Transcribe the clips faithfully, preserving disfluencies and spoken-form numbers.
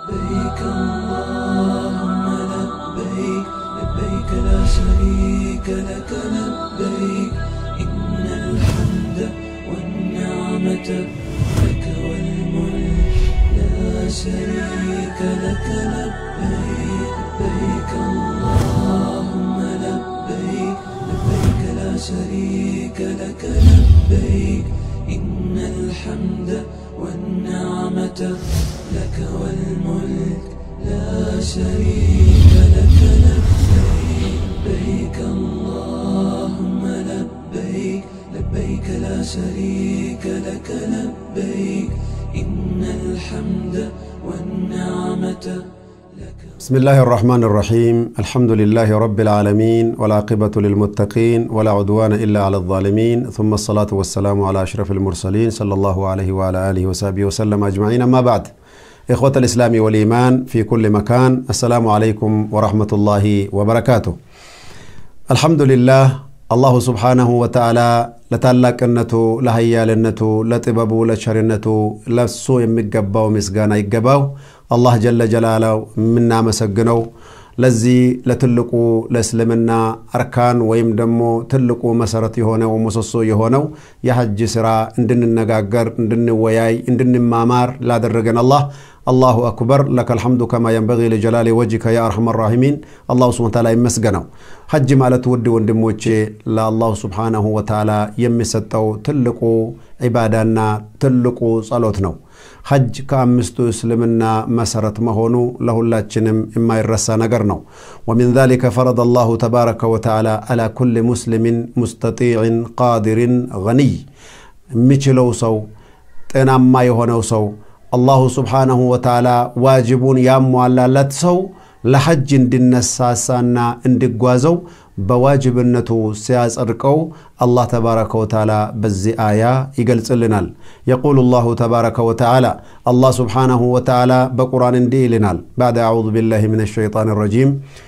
لبيك اللهم لبيك لبيك لا شريك لك لبيك إن الحمد والنعمة لك والملك لا شريك لك لبيك لبيك اللهم لبيك لبيك لا شريك لك لبيك إن الحمد والنعمة لك والملك لا شريك لك لبيك لبيك اللهم لبيك لبيك لا شريك لك لبيك إن الحمد والنعمة لك. بسم الله الرحمن الرحيم. الحمد لله رب العالمين والعاقبة للمتقين ولا عدوان إلا على الظالمين ثم الصلاة والسلام على أشرف المرسلين صلى الله عليه وعلى آله وصحبه وسلم أجمعين. أما بعد، إخوة الإسلام والإيمان في كل مكان، السلام عليكم ورحمة الله وبركاته. الحمد لله الله سبحانه وتعالى لتلاقنته لهيالنته لطببه لشرنته لسو يمجباو مسغانا يجباو الله جل جلاله منا مسجنو لذي لتلقو لسلمنا أركان ويم دمو تلقو مسارتي هونه ومسسو يهونه يحج سرا اندن النقاقر اندن وياي اندن مامار لا درقنا الله. الله أكبر لك الحمد كما ينبغي لجلال وجهك يا أرحم الراحمين. الله سبحانه وتعالى يمسجنو حج مالت ودي وندموچه لا الله سبحانه وتعالى يمسطو تلقو عبادنا تلقو صلوتنا. حج كأمستو اسلمنا مسرت مهونو لهلاچنم إما يرسى نقرنو. ومن ذلك فرض الله تبارك وتعالى على كل مسلم مستطيع قادر غني ميچلو سو تنما يهونو سو الله سبحانه وتعالى واجبون ياموالالت سو لحج اندنساسانا اندقوازو بواجبنتو سياس ارقو الله تبارك وتعالى بزي آية يقلص لنال. يقول الله تبارك وتعالى الله سبحانه وتعالى بقرآن دي لنال بعد أعوذ بالله من الشيطان الرجيم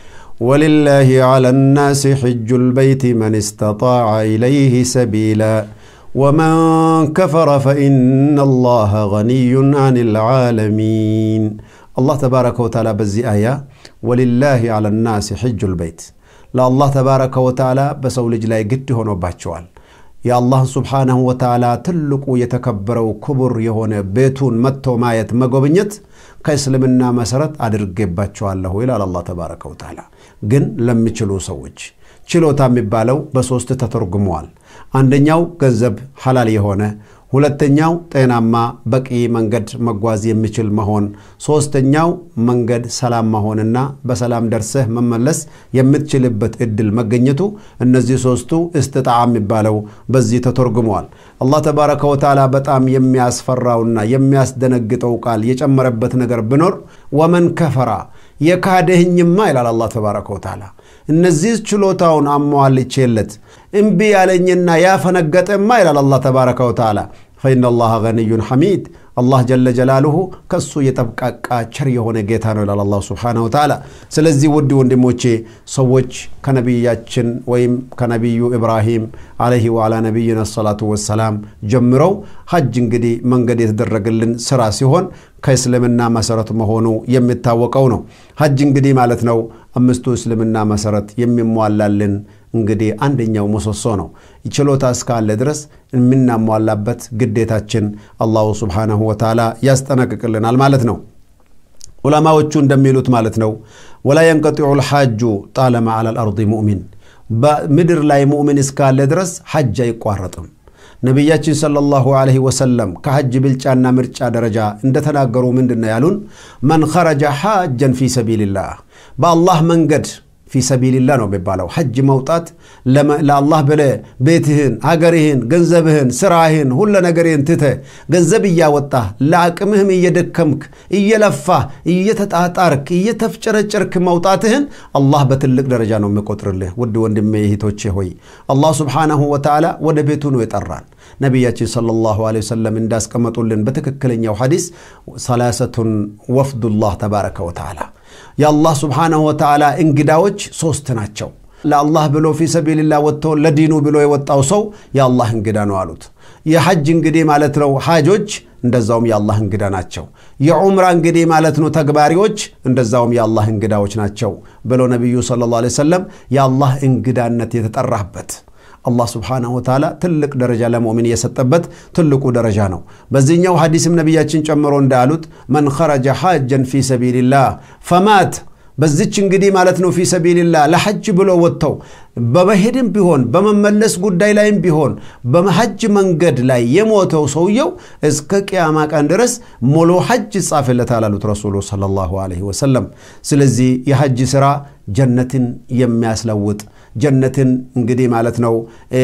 ولله على الناس حج البيت من استطاع إليه سبيلا ومن كفر فإن الله غني عن العالمين. الله تبارك وتعالى بزي آية ولله على الناس حج البيت لا الله تبارك وتعالى بسولج لا يقد هنا باتشوال يا الله سبحانه وتعالى تلقوا يتكبروا كبر يهون بيتون متو مايت مقوبنيت كيسلمنا مسرت أدرق باتشوال له إلى الله تبارك وتعالى جن لم يشلو سوج شلو تامي بالو بسوست تترقموال عندنياو ገንዘብ حلال የሆነ ሁለተኛው ጤናማ በቂ መንገድ መጓዝ የሚችል መሆን ሶስተኛው መንገድ ሰላም መሆንና በሰላም ደርሰህ መመለስ የምትችልበት እድል መገኘቱ እነዚህ ሶስቱ استطاعም ይባለው በዚህ ተተርጉመዋል። አላህ ተባረከ ወተዓላ በጣም የሚያስፈራውና የሚያስደነግጠው ቃል የጨመረበት ነገር ቢኖር ወመን ከፈራ የካደህኝማ ይላል አላህ ተባረከ ወተዓላ። እነዚህ ችሎታውን አሟልቼለት እምቢ ያለኝና ያፈነገጠማ ይላል አላህ ተባረከ ወተዓላ فإن الله غني حميد الله جل جلاله كسو يتبقى ቸር የሆነ ጌታ ነው ይላል አላህ Subhanahu Wa Ta'ala። ስለዚህ ውድ ወንድሞቼ ሰዎች ከነብያችን ወይም ከነብዩ ኢብራሂም አለይሂ ወአላ ነብይና ሰላቱ ወሰላም ጀምረው ሐጅ እንግዲህ መንገድ የተደረገልን ስራ ሲሆን ከእስልምና መሰረት መሆኑ የሚታወቀው ነው። ሐጅ እንግዲህ ማለት ነው አምስቱ እስልምና መሰረት የሚሟላልን እንግዲህ አንደኛው ምሰሶ ነው። ይችሎታ እስካለ ድረስ ምንናሟላበት ግዴታችን አላህ Subhanahu Wa Ta'ala ያስጠነቅቅልናል ማለት ነው። ዑለማዎቹ እንደሚሉት ማለት ነው ولا ينقطع الحج طالما على الارض مؤمن በምድር ላይ ሙእሚን እስካለ ድረስ ሐጅ አይቋረጥም። ነብያችን ሰለላሁ ዐለይሂ ወሰለም ከሐጅ ብልጫና ምርጫ ደረጃ እንደተናገሩ ምንድነው ያሉን? من خرج حاجا في سبيل الله በአላህ መንገድ في سبيل الله ነው በባለው ሐጅ መውጣት ለአላህ በለ ቤትህን ሀገርህን ገንዘብህን ስራህን ሁሉ ነገርህን ትተ ገንዘብ ያወጣ ለአቅምህም እየደከምክ እየለፋ እየተጣጣርክ እየተፍጨረጨርክ መውጣትህን አላህ በትልቅ ደረጃ ነው የሚቆጥርልህ። ውድ ወንድሜ እህቶቼ ሆይ አላህ Subhanahu Wa Ta'ala ወደ ቤቱ ነው የጠራን። ነብያችን ሰለላሁ ዐለይሂ ወሰለም እንዳስቀመጡልን በትክክለኛው ሐዲስ ሰላሰቱን ወፍዱላህ ተባረከ ወተዓላ يا الله سبحانه وتعالى انقداوج سوستناتشو لا الله بلو في سبيل الله وطو لدينو بلو يوطاو سو يا الله انقدانو قالوت የሐጅ እንግዲህ ማለት ነው ሐጆች እንደዛውም የአላህ እንግዳ ናቸው የዑምራ እንግዲህ ማለት ነው ተግባሪዎች እንደዛውም የአላህ እንግዳዎች ናቸው ብሎ ነብዩ ሰለላሁ ዐለይሂ ወሰለም የአላህ እንግዳነት የተጠራበት الله سبحانه وتعالى تلك درجة لمؤمن يسطبت تلك درجة نو بزينيو حديث نبياتين ጨምሮ እንዳሉት من خرج حاجا في سبيل الله فمات በዚች እንግዲህ ማለት ነው في سبيل الله ለሐጅ ብሎ ወጥተው በመሄድም ቢሆን በመመለስ ጉዳይ ላይም ቢሆን በመሐጅ መንገድ ላይ የሞተው ሰውየው እስከ ቂያማ ቀን ድረስ ሙሉ ሐጅ ጻፈለታል አሉት ረሱሉ ሰለላሁ ዐለይሂ ወሰለም ስለዚህ የሐጅ ስራ ጀነትን የሚያስለውጥ ጀነትን እንግዲህ ማለት ነው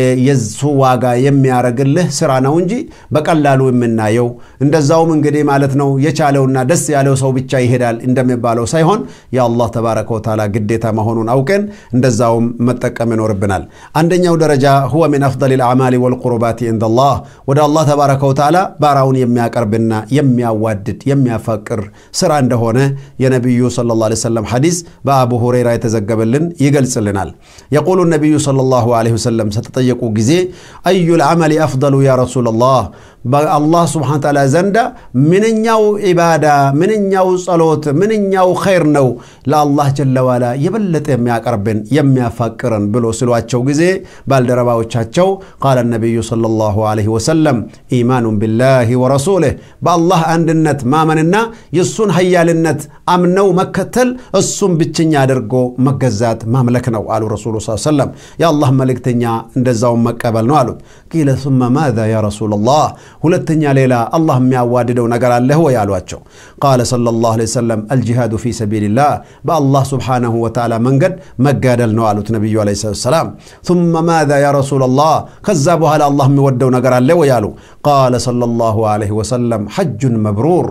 የሱ ዋጋ የሚያረግልህ ስራ ነው እንጂ በቀላሉ የምናየው እንደዛውም እንግዲህ ማለት ነው የቻለውና ደስ ያለው ሰው ብቻ ይሄዳል እንደሚባለው ሳይሆን የአላህ ተባረከ ወተዓላ ግዴታ መሆኑን አውቀን እንደዛውም መጠቀም ይኖርብናል አንደኛው ደረጃ هو من افضل الاعمال والقربات عند الله ወደ አላህ ተባረከ ወተዓላ ባራውን የሚያቀርብና የሚያዋድድ የሚያፈቅር ስራ እንደሆነ የነብዩ ሰለላሁ ዐለይሂ ወሰለም ሐዲስ በአቡ ሁረይራ የተዘገበልን ይገልጽልናል يقول النبي صلى الله عليه وسلم ستطيقوا جزي أي العمل أفضل يا رسول الله الله سبحانه وتعالى زندا من النيو عبادة من النيو صلوت من النيو خير نو لا الله جل وعلا يبلت يميا قربن يميا فكرن بلو سلواتشو جزي بالدربا وچاتشو قال النبي صلى الله عليه وسلم إيمان بالله ورسوله بالله عندنت ما مننا يسون هيالنت أمنو مكتل السن بتشنيا درجو مجزات مملكنا قالوا رسول الله صلى الله عليه وسلم يا الله ملكتنيا اندزاو مقبل نالو قيل ثم ماذا يا رسول الله ሁለተኛ ሌላ አላህ የሚያዋድደው ነገር አለ ወይ ያሏቸው قال صلى الله عليه وسلم الجهاد في سبيل الله بالله سبحانه وتعالى መንገድ መጋደል ነው አሉት ነብዩ አለይሂ ሰላም ثم ماذا يا رسول الله ከዛ በኋላ አላህ የሚወደው ነገር አለ ወይ ያሉ قال صلى الله عليه وسلم حج مبرور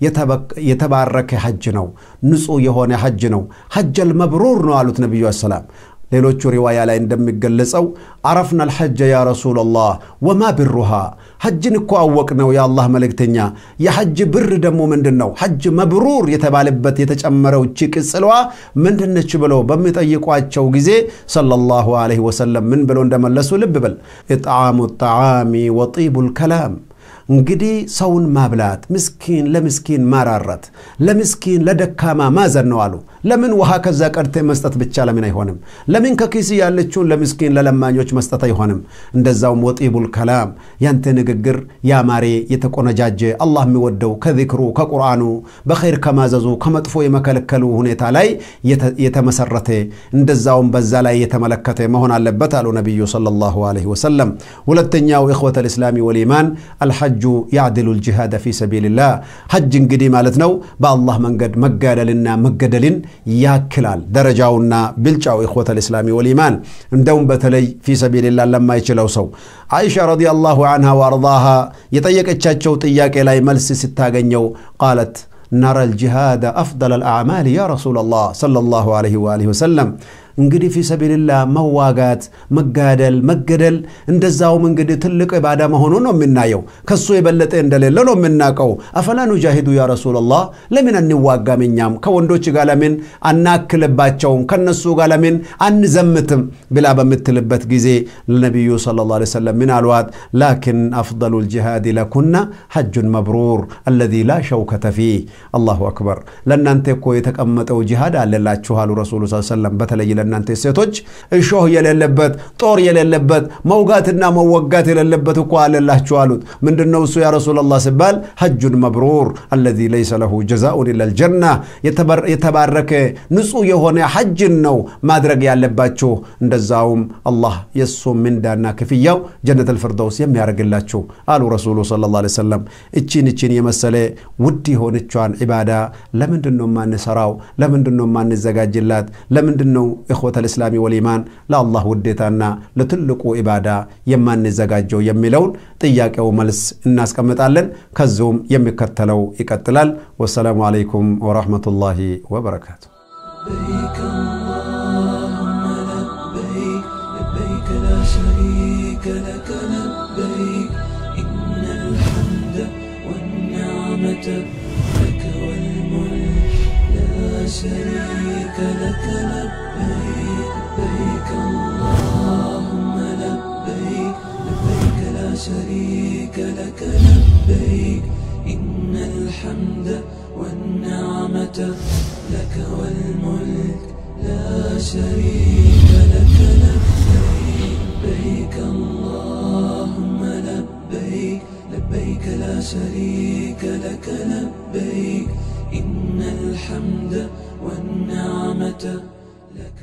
የተባረከ ሐጅ ነው ንጹህ የሆነ ሐጅ ነው حج المبرور ነው አሉት ነብዩ ሰላም ሌሎቹ ሪዋያ ላይ እንደሚገለጸው عرفنا الحج يا رسول الله وما برها حجን እኮ አወቅነው ያ አላህ መልእክተኛ የሐጅ ብር ደግሞ ምንድነው ሐጅ መብሩር የተባለበት የተጨመረው እቺ ቅጽሏ ምንድነች ብለው በሚጠይቋቸው ጊዜ ሰለላሁ ዐለይሂ ወሰለም ምን ብለው እንደመለሱ ልብ በል ኢጥዓሙ الطعام وطيب الكلام እንግዲህ ሰውን ማብላት ምስኪን ለምስኪን ማራራት ለምስኪን ለደካማ ማዘን ነው አሉ ለምን ውሃ ከዛ ቀርተ መስጠት ብቻ ለምን አይሆንም ለምን ከኪስ ያለችው ለምስኪን ለለማኞች መስጠት አይሆንም እንደዛው ወጢቡል ከላም ያንተ ንግግር ያማሬ የተቆነጃጀ አላህ የሚወደው ከዚክሩ ከቁርአኑ በኸይር ከማዘዙ ከመጥፎ የመከለከሉ ሁኔታ ላይ የተመሰረተ እንደዛውም በዛ ላይ የተመለከተ መሆን አለበት አሉ ነብዩ ሰለላሁ ዐለይሂ ወሰለም ሁለተኛው ኢኽወተ الاسلام والإيمان الحج يعدل الجهاد في سبيل الله حج እንግዲህ ማለት ነው በአላህ መንገድ መጋደልና መገደልን ያክላል ደረጃውና ብልጫው ኢኽወተ الاسلام والإيمان እንደውም በተለይ في سبيل الله ለማይችለው ሰው አይሻ ረዲየላሁ ዐንሃ ወአርضاها የጠየቀቻቸው ጥያቄ ላይ መልስ ስታገኘው قالت نرى الجهاد أفضل الأعمال يا رسول الله صلى الله عليه وآله وسلم እንግዲህ في سبيل الله መዋጋት መጋደል መገደል እንደዛውም እንግዲህ ትልቅ ኢባዳ መሆኑ ነው የምናየው ከሱ የበለጠ እንደሌለ ነው የምናቀው አፈላ نجاهد يا رسول الله ለምን እንዋጋምኛም ከወንዶች ጋር ለምን አናክልባቸው ከነሱ ጋር ለምን አንዘምትም ብላ በመትልበት ጊዜ ለነብዩ ሰለላሁ ዐለይሂ ወሰለም ምን አሏት لكن أفضل الجهاد لكنا حج مبرور الذي لا شوكة فيه الله أكبر ለእናንተ እኮ የተቀመጠው ጂሃድ አለላችሁ አሉ ረሱሉ ሰለላሁ ዐለይሂ ወሰለም በተለይ ለእናንተ ሴቶች እሾህ የሌለበት ጦር የሌለበት መውጋትና መወጋት የሌለበት እኮ አለላችሁ አሉት ምንድነው እሱ ያ ረሱላህ ሲባል حج مبرور الذي ليس له جزاء الا الجنه የተባረከ ንጹህ የሆነ ሐጅ ነው ማድረግ ያለባችሁ እንደዛውም አላህ የሱ ምንዳና ክፍያው ጀነተል ፊርደውስ የሚያረግላችሁ አሉ ረሱሉ ሰለላሁ ዐለይሂ ወሰለም እቺን እቺን የመሰለ ውድ የሆነቿን ኢባዳ ለምንድነው ማንሰራው ለምንድነው ማንዘጋጅላት ለምንድነው إخوة الإسلام والإيمان لا الله وديتنا لتلقوا إبادة يمان نزجاجو يميلون تياكو ملس الناس كمتعلن كزوم يمكتلو يكتلال والسلام عليكم ورحمة الله وبركاته لبيك اللهم لبيك لبيك لا شريك لك لبيك إن الحمد والنعمة لك والملك لا شريك لك لبيك لبيك اللهم لبيك لبيك لا شريك الحمد والنعمة لك والملك لا شريك لك. لبيك اللهم لبيك لبيك لا شريك لك لبيك إن الحمد والنعمة لك.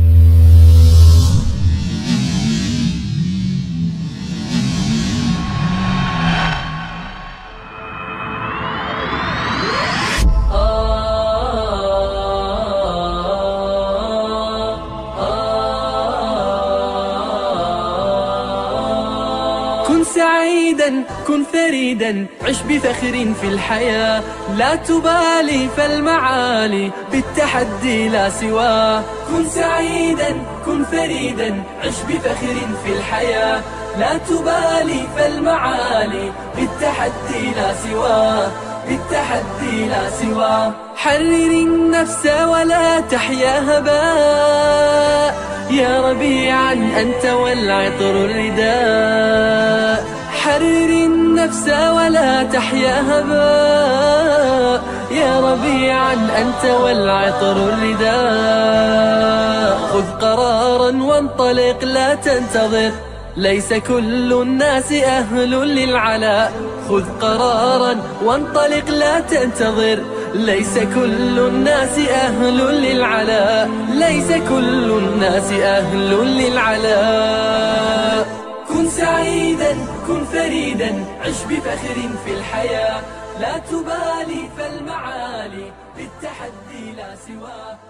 كن سعيدا كن فريدا عش بفخر في الحياة، لا تبالي فالمعالي بالتحدي لا سواه. كن سعيدا كن فريدا عش بفخر في الحياة، لا تبالي فالمعالي بالتحدي لا سواه، بالتحدي لا سواه. حرر النفس ولا تحيا هباء، يا ربيعا أنت والعطر الرداء. حرر النفس ولا تحيا هباء، يا ربيعا أنت والعطر الرداء. خذ قرارا وانطلق لا تنتظر، ليس كل الناس أهل للعلاء. خذ قرارا وانطلق لا تنتظر، ليس كل الناس أهل للعلاء، ليس كل الناس أهل للعلاء. كن سعيدا كن فريدا عش بفخر في الحياة، لا تبالي فالمعالي بالتحدي لا سواه.